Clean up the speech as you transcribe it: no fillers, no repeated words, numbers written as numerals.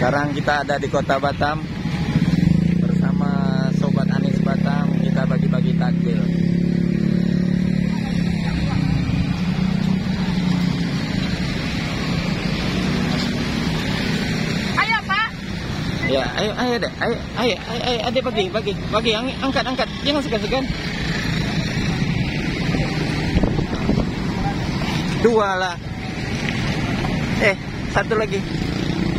Sekarang kita ada di Kota Batam bersama Sobat Anies Batam. Kita bagi-bagi takjil. Ayo Pak. Ya, ayo deh, ayo, adek bagi, angkat, jangan segan-segan. 2 lah. 1 lagi.